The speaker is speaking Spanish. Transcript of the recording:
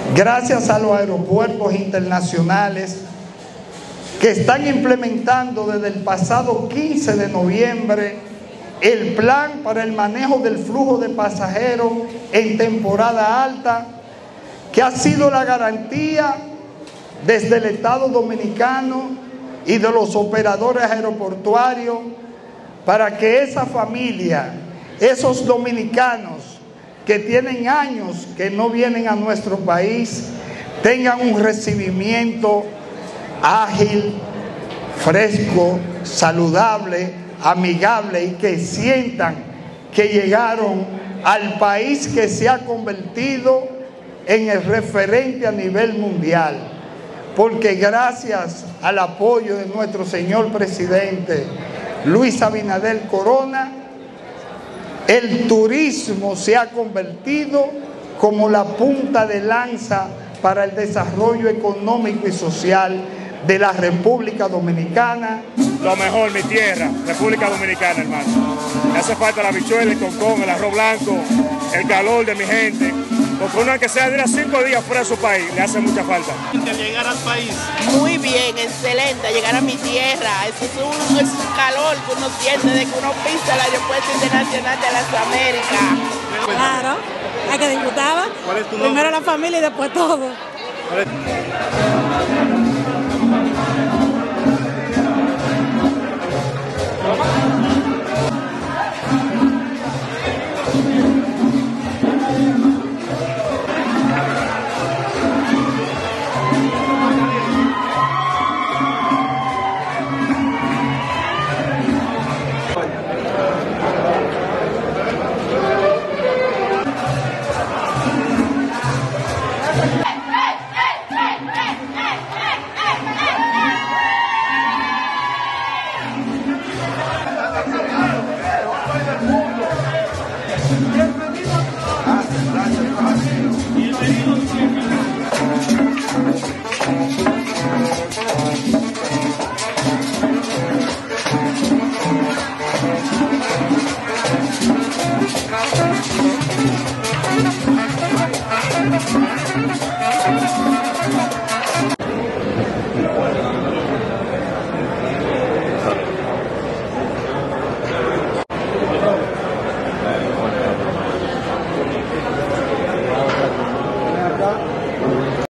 gracias a los aeropuertos internacionales que están implementando desde el pasado 15 de noviembre el plan para el manejo del flujo de pasajeros en temporada alta, que ha sido la garantía desde el Estado Dominicano y de los operadores aeroportuarios para que esa familia, esos dominicanos que tienen años que no vienen a nuestro país, tengan un recibimiento ágil, fresco, saludable, amigable, y que sientan que llegaron al país que se ha convertido en el referente a nivel mundial, porque gracias al apoyo de nuestro señor presidente Luis Abinader Corona, el turismo se ha convertido como la punta de lanza para el desarrollo económico y social de la República Dominicana. Lo mejor, mi tierra, República Dominicana, hermano. Me hace falta la habichuela, el concón, el arroz blanco, el calor de mi gente. Porque uno que sea de 5 días fuera de su país, le hace mucha falta. Llegar al país. Muy bien, excelente, llegar a mi tierra. Eso es un calor que uno siente de que uno pisa el aeropuerto internacional de las Américas. Claro, hay que disfrutar. ¿Cuál es tu nombre? Primero la familia y después todo. Yeah.